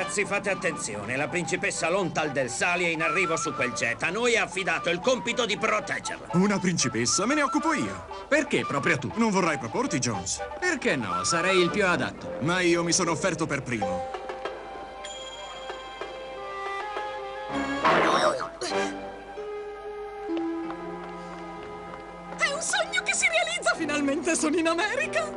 Ragazzi, fate attenzione. La principessa Lontal del Sali è in arrivo su quel jet. A noi è affidato il compito di proteggerla. Una principessa? Me ne occupo io. Perché proprio tu? Non vorrai proporti, Jones? Perché no? Sarei il più adatto. Ma io mi sono offerto per primo. È un sogno che si realizza! Finalmente sono in America!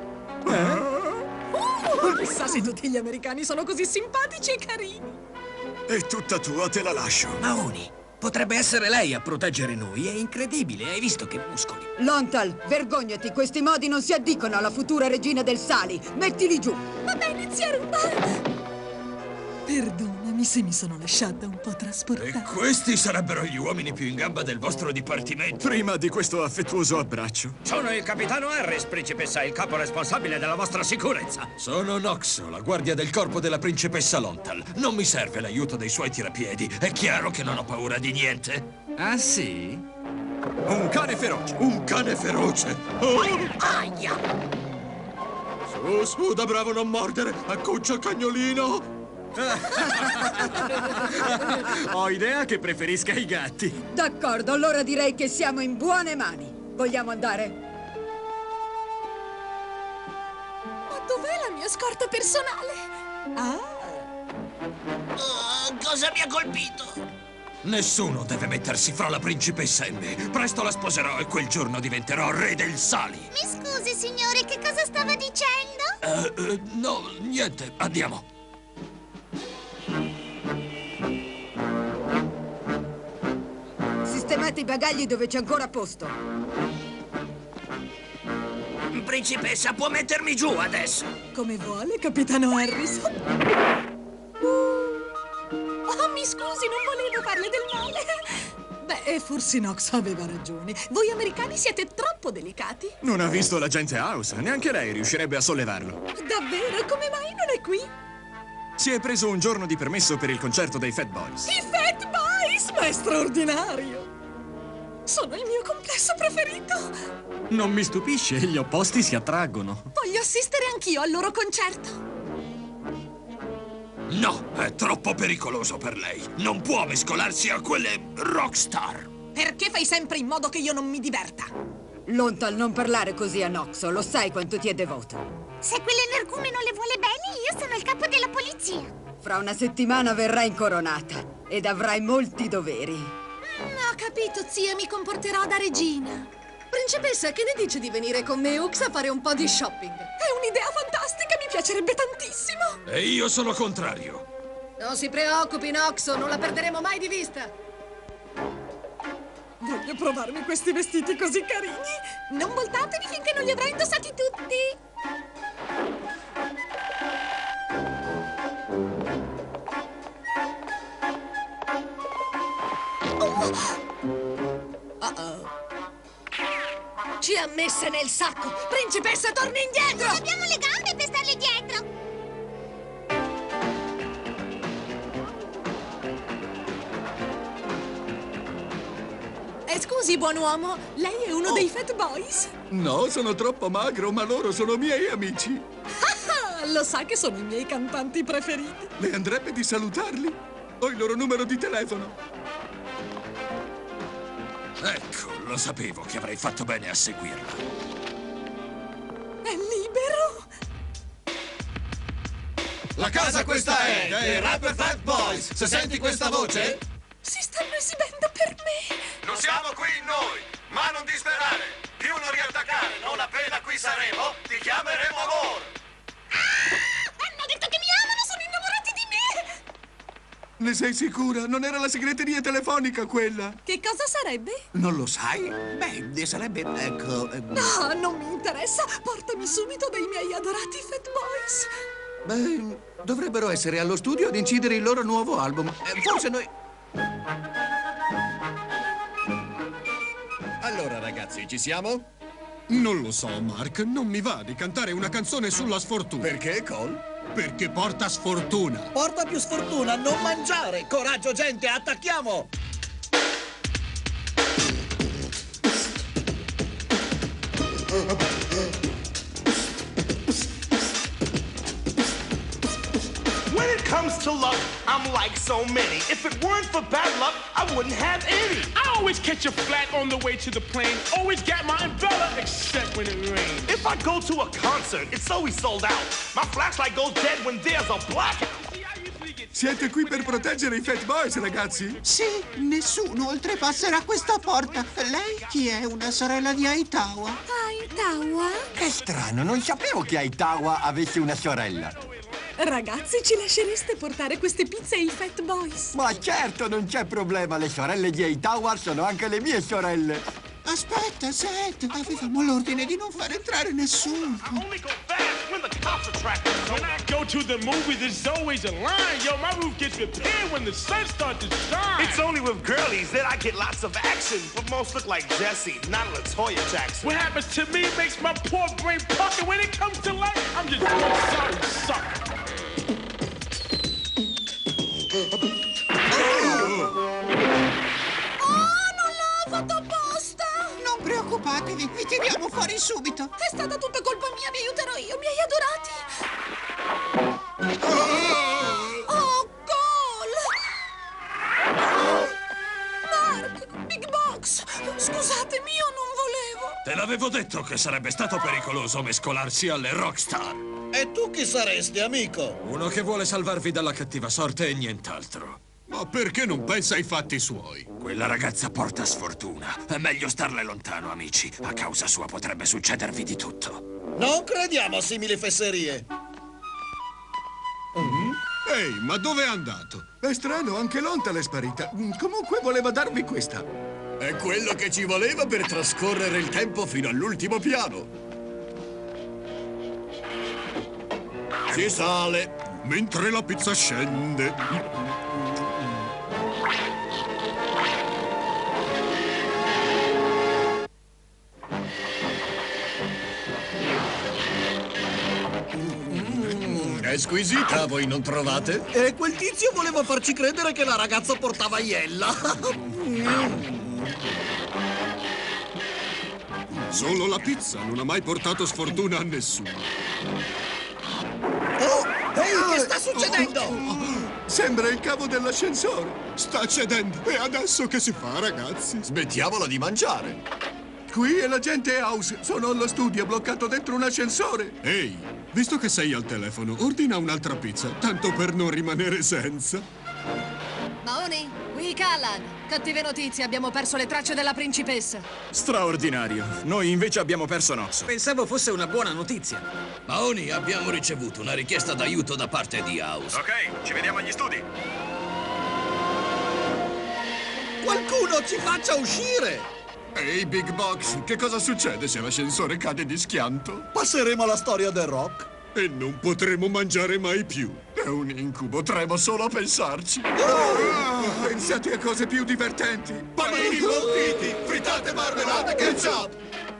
Chissà se tutti gli americani sono così simpatici e carini! È tutta tua, te la lascio. Maoni, potrebbe essere lei a proteggere noi. È incredibile, hai visto che muscoli? Lontal, vergognati, questi modi non si addicono alla futura regina del Sali. Mettili giù. Va bene, zia Rumba! Perdonami se mi sono lasciata un po' trasportare. E questi sarebbero gli uomini più in gamba del vostro dipartimento. Prima di questo affettuoso abbraccio. Sono il capitano Harris, principessa, il capo responsabile della vostra sicurezza. Sono Noxo, la guardia del corpo della principessa Lontal. Non mi serve l'aiuto dei suoi tirapiedi. È chiaro che non ho paura di niente. Ah, sì? Un cane feroce. Un cane feroce! Oh! Aia! Su, da bravo non mordere! Accuccia cagnolino! Ho idea che preferisca i gatti. D'accordo, allora direi che siamo in buone mani. Vogliamo andare? Ma dov'è la mia scorta personale? Cosa mi ha colpito? Nessuno deve mettersi fra la principessa e me. Presto la sposerò e quel giorno diventerò re del Sali. Mi scusi, signore, che cosa stava dicendo? No, niente, andiamo. Sistemate i bagagli dove c'è ancora posto. Principessa, può mettermi giù adesso? Come vuole, capitano Harris. Oh, mi scusi, non volevo farle del male. Beh, forse Nox aveva ragione. Voi americani siete troppo delicati. Non ha visto l'agente House. Neanche lei riuscirebbe a sollevarlo. Davvero? Come mai non è qui? Si è preso un giorno di permesso per il concerto dei Fat Boys. I Fat Boys! Ma è straordinario! Sono il mio complesso preferito! Non mi stupisce, gli opposti si attraggono. Voglio assistere anch'io al loro concerto! No, è troppo pericoloso per lei. Non può mescolarsi a quelle rockstar. Perché fai sempre in modo che io non mi diverta? Lontal, non parlare così a Noxo. Lo sai quanto ti è devoto. Se quell'energumeno le vuole bene, io sono il capo della polizia. Fra una settimana verrai incoronata ed avrai molti doveri. Ho capito, zia, mi comporterò da regina. Principessa, che ne dice di venire con me, Ux, a fare un po' di shopping? È un'idea fantastica, mi piacerebbe tantissimo! E io sono contrario. Non si preoccupi, Noxo, non la perderemo mai di vista. Voglio provarmi questi vestiti così carini. Non voltatevi finché non li avrò indossati tutti. Ci ha messe nel sacco! Principessa, torni indietro! Non abbiamo le gambe per starle dietro! Scusi, buon uomo, lei è uno dei Fat Boys? No, sono troppo magro, ma loro sono miei amici. Lo sa che sono i miei cantanti preferiti. Le andrebbe di salutarli? Ho il loro numero di telefono. Ecco, lo sapevo che avrei fatto bene a seguirla. È libero? La casa questa è dei Rapper Fat Boys. Se senti questa voce? Si stanno esibendo per me. Non siamo qui noi, ma non disperare. Più non riattaccare, non appena qui saremo, ti chiameremo amor. Hanno detto che mi amano, sono innamorati di me! Ne sei sicura? Non era la segreteria telefonica quella? Che cosa sarebbe? Non lo sai? Beh, sarebbe, ecco... No, non mi interessa. Portami subito dei miei adorati Fat Boys. Beh, dovrebbero essere allo studio ad incidere il loro nuovo album. Forse noi... Allora, ragazzi, ci siamo? Non lo so, Mark. Non mi va di cantare una canzone sulla sfortuna. Perché, Cole? Perché porta sfortuna. Porta più sfortuna, non mangiare! Coraggio, gente, attacchiamo! When it comes to luck, I'm like so many. If it weren't for bad luck, I wouldn't have any. I always catch a flat on the way to the plane. Always got my umbrella, except when it rains. If I go to a concert, it's always sold out. My flashlight goes dead when there's a blackout. Siete qui per proteggere i Fat Boys, ragazzi? Sì, nessuno oltrepasserà questa porta. Lei chi è? Una sorella di Aitawa? Aitawa? Che strano, non sapevo che Aitawa avesse una sorella. Ragazzi, ci lascereste portare queste pizze ai Fat Boys? Ma certo, non c'è problema. Le sorelle di Aitawa sono anche le mie sorelle. Aspetta, Seth, avevamo l'ordine di non far entrare nessuno. When I go to the movies, there's always a line. Yo, my roof gets repaired when the sun starts to shine. It's only with girlies that I get lots of action. But most look like Jessie, not LaToya Jackson. What happens to me makes my poor brain pucker. When it comes to life, I'm just one sorry sucker. Non preoccupatevi, vi tiriamo fuori subito. È stata tutta colpa mia, vi aiuterò io, mi hai adorati. Oh, gol! Mark, Big Box, scusatemi, io non volevo. Te l'avevo detto che sarebbe stato pericoloso mescolarsi alle rockstar. E tu chi saresti, amico? Uno che vuole salvarvi dalla cattiva sorte e nient'altro. Ma perché non pensa ai fatti suoi? Quella ragazza porta sfortuna. È meglio starle lontano, amici. A causa sua potrebbe succedervi di tutto. Non crediamo a simili fesserie. Ehi, ma dove è andato? È strano, anche Lontal è sparita. Comunque voleva darvi questa. È quello che ci voleva per trascorrere il tempo fino all'ultimo piano. Si sale. Mentre la pizza scende. È squisita, voi non trovate? E quel tizio voleva farci credere che la ragazza portava iella. Solo la pizza non ha mai portato sfortuna a nessuno. Ehi, che sta succedendo? Sembra il cavo dell'ascensore. Sta cedendo. E adesso che si fa, ragazzi? Smettiamola di mangiare. Qui è l'agente House. Sono allo studio, bloccato dentro un ascensore. Ehi, visto che sei al telefono, ordina un'altra pizza, tanto per non rimanere senza. Mahoney, qui Callan. Cattive notizie, abbiamo perso le tracce della principessa. Straordinario. Noi invece abbiamo perso Nox. Pensavo fosse una buona notizia. Mahoney, abbiamo ricevuto una richiesta d'aiuto da parte di House. Ok, ci vediamo agli studi. Qualcuno ci faccia uscire! Ehi, Big Box, che cosa succede se l'ascensore cade di schianto? Passeremo alla storia del rock. E non potremo mangiare mai più. È un incubo, tremo solo a pensarci. Pensate a cose più divertenti. Panini bolliti, fritate, marmellate, ketchup.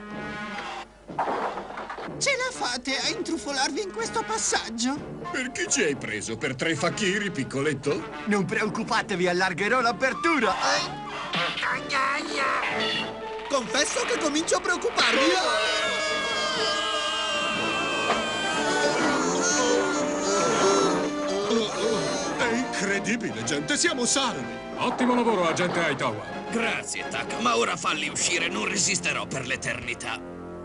Ce la fate a intrufolarvi in questo passaggio? Per chi ci hai preso? Per 3 fakiri, piccoletto? Non preoccupatevi, allargherò l'apertura. Confesso che comincio a preoccuparmi. È incredibile, gente, siamo salvi. Ottimo lavoro, agente Aitawa. Grazie, Tac, ma ora falli uscire, non resisterò per l'eternità.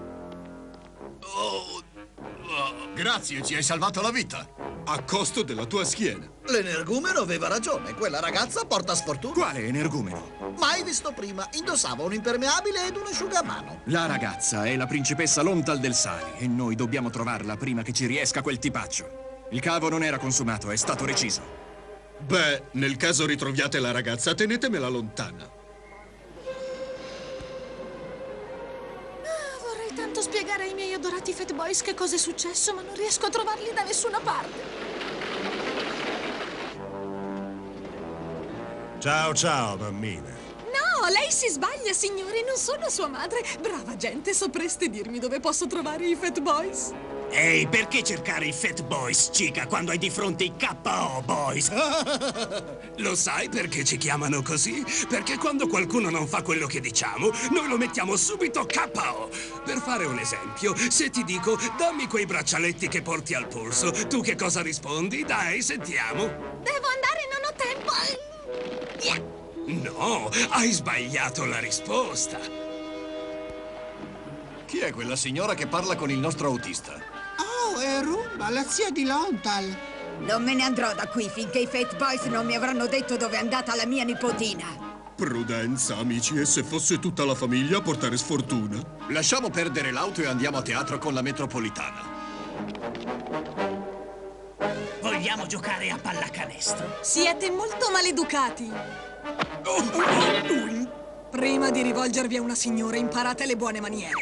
Grazie, ci hai salvato la vita. A costo della tua schiena. L'energumeno aveva ragione, quella ragazza porta sfortuna. Quale energumeno? Mai visto prima, indossava un impermeabile ed un asciugamano. La ragazza è la principessa Lontal del Sali e noi dobbiamo trovarla prima che ci riesca quel tipaccio. Il cavo non era consumato, è stato reciso. Beh, nel caso ritroviate la ragazza, tenetemela lontana. Vorrei tanto spiegare ai miei adorati Fat Boys che cosa è successo, ma non riesco a trovarli da nessuna parte. Ciao, ciao, mammina. No, lei si sbaglia, signori, non sono sua madre. Brava gente, sapreste dirmi dove posso trovare i Fat Boys? Ehi, perché cercare i Fat Boys, Chica, quando hai di fronte i K.O. Boys? Lo sai perché ci chiamano così? Perché quando qualcuno non fa quello che diciamo, noi lo mettiamo subito KO. Per fare un esempio, se ti dico dammi quei braccialetti che porti al polso, tu che cosa rispondi? Dai, sentiamo. Devo andare, non ho tempo. No, hai sbagliato la risposta. Chi è quella signora che parla con il nostro autista? Oh, è Rumba, la zia di Lontal. Non me ne andrò da qui finché i Fat Boys non mi avranno detto dove è andata la mia nipotina. Prudenza, amici, e se fosse tutta la famiglia a portare sfortuna? Lasciamo perdere l'auto e andiamo a teatro con la metropolitana. Vogliamo giocare a pallacanestro? Siete molto maleducati. Prima di rivolgervi a una signora, imparate le buone maniere.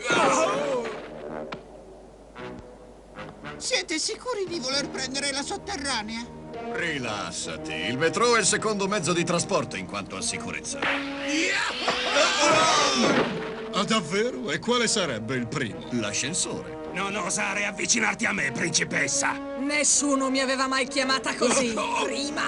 Siete sicuri di voler prendere la sotterranea? Rilassati, il metro è il secondo mezzo di trasporto in quanto a sicurezza. Ah, davvero? E quale sarebbe il primo? L'ascensore. Non osare avvicinarti a me, principessa. Nessuno mi aveva mai chiamata così. Prima.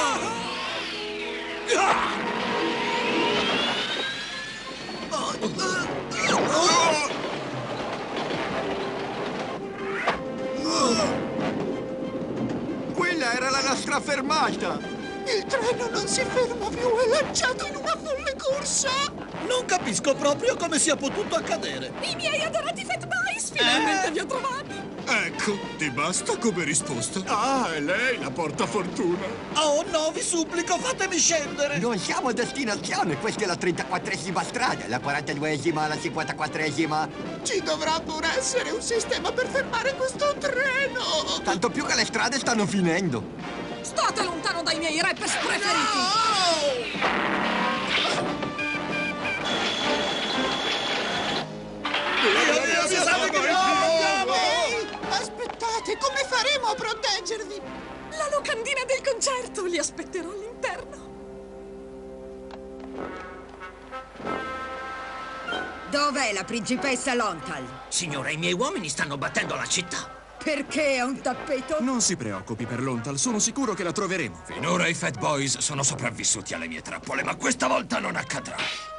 Quella era la nostra fermata! Il treno non si ferma più, è lanciato in una folle corsa! Non capisco proprio come sia potuto accadere. I miei adorati Fat Boys, finalmente vi ho trovati. Ecco, ti basta come risposta? Ah, è lei la portafortuna. Oh no, vi supplico, fatemi scendere. Non siamo a destinazione, questa è la 34esima strada, la 42esima, la 54esima. Ci dovrà pure essere un sistema per fermare questo treno! Tanto più che le strade stanno finendo. State lontano dai miei rappers preferiti. Aspettate, come faremo a proteggervi? La locandina del concerto, li aspetterò all'interno. Dov'è la principessa Lontal? Signora, i miei uomini stanno battendo la città. Perché ha un tappeto? Non si preoccupi per Lontal, sono sicuro che la troveremo. Finora i Fat Boys sono sopravvissuti alle mie trappole, ma questa volta non accadrà.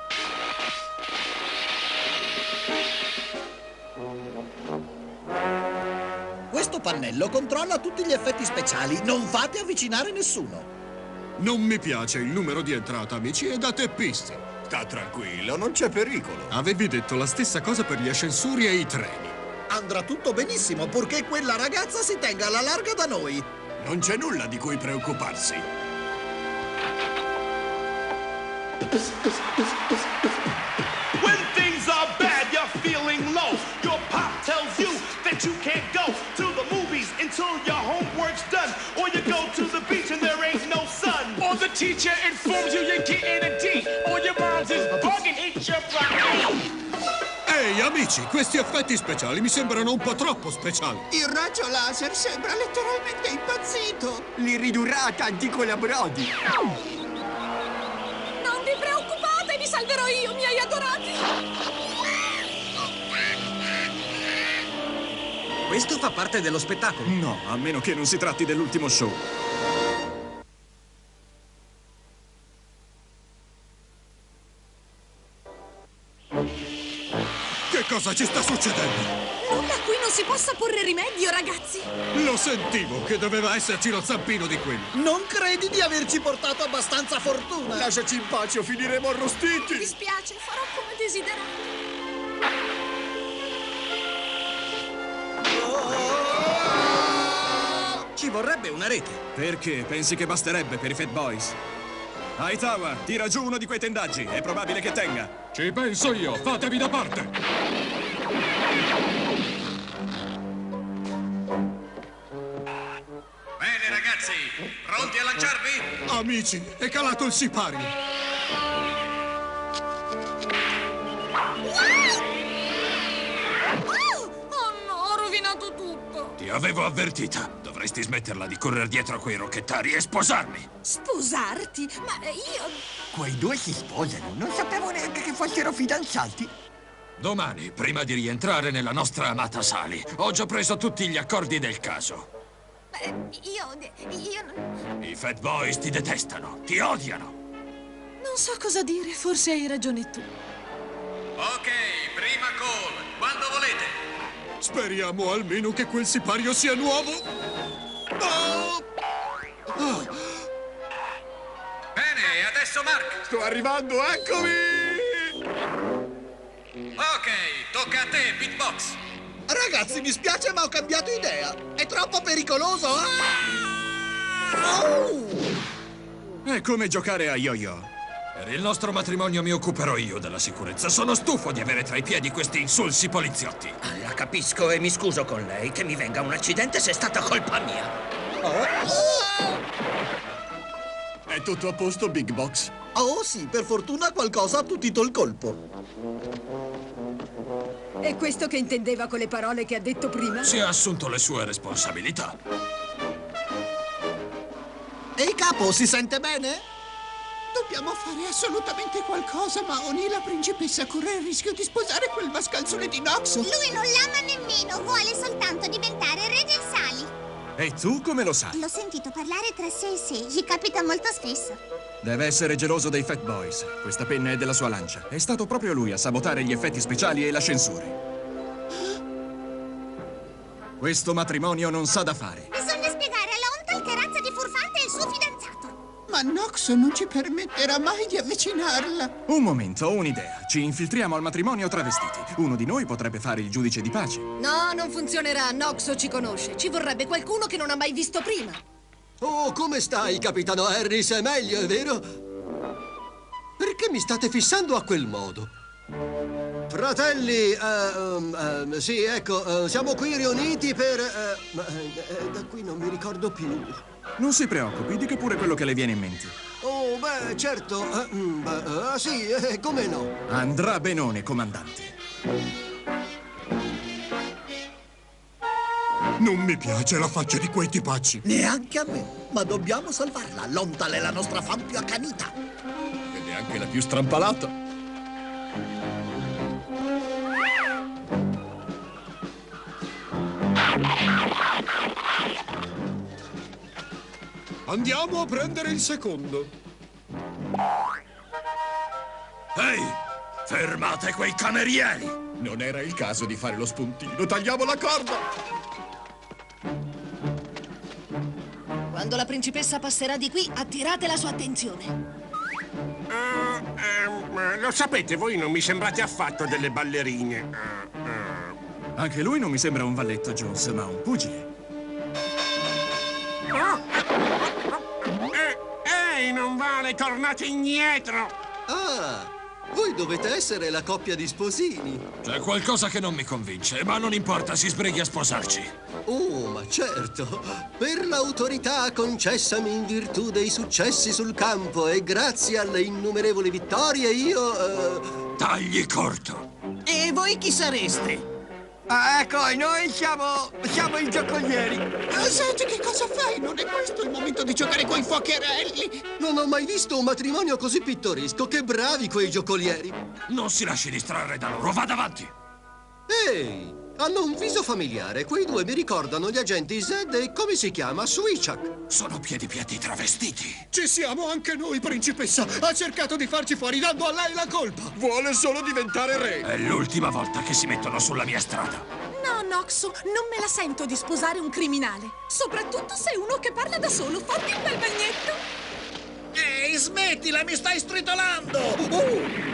Questo pannello controlla tutti gli effetti speciali. Non fate avvicinare nessuno. Non mi piace il numero di entrata, amici, e date piste. Sta tranquillo, non c'è pericolo. Avevi detto la stessa cosa per gli ascensori e i treni. Andrà tutto benissimo, purché quella ragazza si tenga alla larga da noi. Non c'è nulla di cui preoccuparsi. When things are bad, you're feeling low. Your pop tells you that you can't go to the movies until your homework's done. Or you go to the beach and there ain't no sun. Or the teacher informs you you're getting a D. Or your mom's is bugging, eat your broccoli. Ehi, amici, questi effetti speciali mi sembrano un po' troppo speciali. Il raggio laser sembra letteralmente impazzito. Li ridurrà a tanti colabrodi. Non vi preoccupate, vi salverò io, miei adorati. Questo fa parte dello spettacolo. No, a meno che non si tratti dell'ultimo show. Che cosa ci sta succedendo? Nulla a cui non si possa porre rimedio, ragazzi. Lo sentivo che doveva esserci lo zampino di quello. Non credi di averci portato abbastanza fortuna? Lasciaci in pace o finiremo arrostiti. Mi dispiace, farò come desiderato. Ci vorrebbe una rete. Perché? Pensi che basterebbe per i Fat Boys? Aitawa, tira giù uno di quei tendaggi. È probabile che tenga. Ci penso io, fatevi da parte. Bene, ragazzi, pronti a lanciarvi? Amici, è calato il sipario. Oh no, ho rovinato tutto. Ti avevo avvertita. Dovresti smetterla di correre dietro a quei rocchettari e sposarmi. Sposarti? Ma io... Quei due si sposano, non sapevo neanche che fossero fidanzati. Domani, prima di rientrare nella nostra amata Sally, ho già preso tutti gli accordi del caso. Io non... I Fat Boys ti detestano, ti odiano. Non so cosa dire, forse hai ragione tu. Ok, prima call. Quando volete. Speriamo almeno che quel sipario sia nuovo. Oh! Oh. Bene, e adesso Mark. Sto arrivando, eccomi! Ok, tocca a te, Beatbox. Ragazzi, mi spiace, ma ho cambiato idea. È troppo pericoloso. È come giocare a yo-yo. Per il nostro matrimonio mi occuperò io della sicurezza. Sono stufo di avere tra i piedi questi insulsi poliziotti. La capisco e mi scuso con lei. Che mi venga un accidente se è stata colpa mia. È tutto a posto, Big Box? Oh sì, per fortuna qualcosa ha attutito il colpo. È questo che intendeva con le parole che ha detto prima? Si è assunto le sue responsabilità. Ehi, capo, si sente bene? Dobbiamo fare assolutamente qualcosa, Mahoney. La principessa corre il rischio di sposare quel mascalzone di Nox. Lui non l'ama nemmeno, vuole soltanto diventare re del Sali. E tu come lo sai? L'ho sentito parlare tra sé e sé, gli capita molto spesso. Deve essere geloso dei Fat Boys. Questa penna è della sua lancia. È stato proprio lui a sabotare gli effetti speciali e l'ascensore. Questo matrimonio non sa da fare. Bisogna spiegare a Lontal che razza di furfante è il suo fidanzato. Ma Nox non ci permetterà mai di avvicinarla. Un momento, ho un'idea. Ci infiltriamo al matrimonio travestiti. Uno di noi potrebbe fare il giudice di pace. No, non funzionerà. Noxo ci conosce. Ci vorrebbe qualcuno che non ha mai visto prima. Oh, come stai, capitano Harris? È meglio, è vero? Perché mi state fissando a quel modo? Fratelli, sì, ecco, siamo qui riuniti per... da qui non mi ricordo più. Non si preoccupi, dica pure quello che le viene in mente. Oh, beh, certo. Sì, come no? Andrà benone, comandante. Non mi piace la faccia di quei tipacci. Neanche a me. Ma dobbiamo salvarla. Lontal è la nostra fan più accanita. Ed è anche la più strampalata. Andiamo a prendere il secondo. Ehi, fermate quei camerieri! Non era il caso di fare lo spuntino. Tagliamo la corda! Quando la principessa passerà di qui, attirate la sua attenzione. Lo sapete, voi non mi sembrate affatto delle ballerine. Anche lui non mi sembra un valletto, Jones, ma un pugile. Ehi, non vale, tornate indietro! Ah, voi dovete essere la coppia di sposini. C'è qualcosa che non mi convince, ma non importa, si sbrighi a sposarci. Oh, ma certo. Per l'autorità concessami in virtù dei successi sul campo e grazie alle innumerevoli vittorie io... Tagli corto. E voi chi sareste? Ah, ecco, noi siamo i giocolieri. Senti, che cosa fai? Non è questo il momento di giocare coi fuocherelli. Non ho mai visto un matrimonio così pittoresco. Che bravi quei giocolieri. Non si lasci distrarre da loro, vada avanti. Ehi, hanno un viso familiare. Quei due mi ricordano gli agenti Zed e come si chiama? Swichak. Sono piedi travestiti. Ci siamo anche noi, principessa. Ha cercato di farci fuori dando a lei la colpa. Vuole solo diventare re. È l'ultima volta che si mettono sulla mia strada. No, Noxo, non me la sento di sposare un criminale. Soprattutto se è uno che parla da solo. Fatti un bel bagnetto. Ehi, smettila, mi stai stritolando!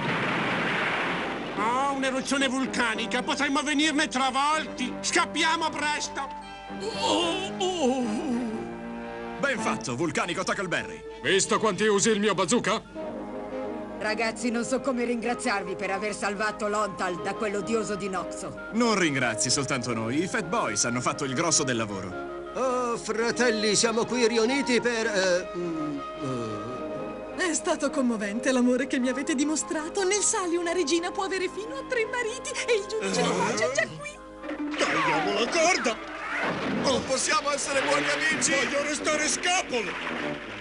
Oh, un'eruzione vulcanica, potremmo venirne travolti. Scappiamo presto. Ben fatto, vulcanico Tackleberry. Visto quanti usi il mio bazooka? Ragazzi, non so come ringraziarvi per aver salvato Lontal da quell'odioso di Noxo. Non ringrazi soltanto noi, i Fat Boys hanno fatto il grosso del lavoro. Oh, fratelli, siamo qui riuniti per... È stato commovente l'amore che mi avete dimostrato. Nel Sali una regina può avere fino a 3 mariti e il giudice di pace è già qui. Tagliamo la corda! Non possiamo essere buoni amici! Voglio restare scapolo!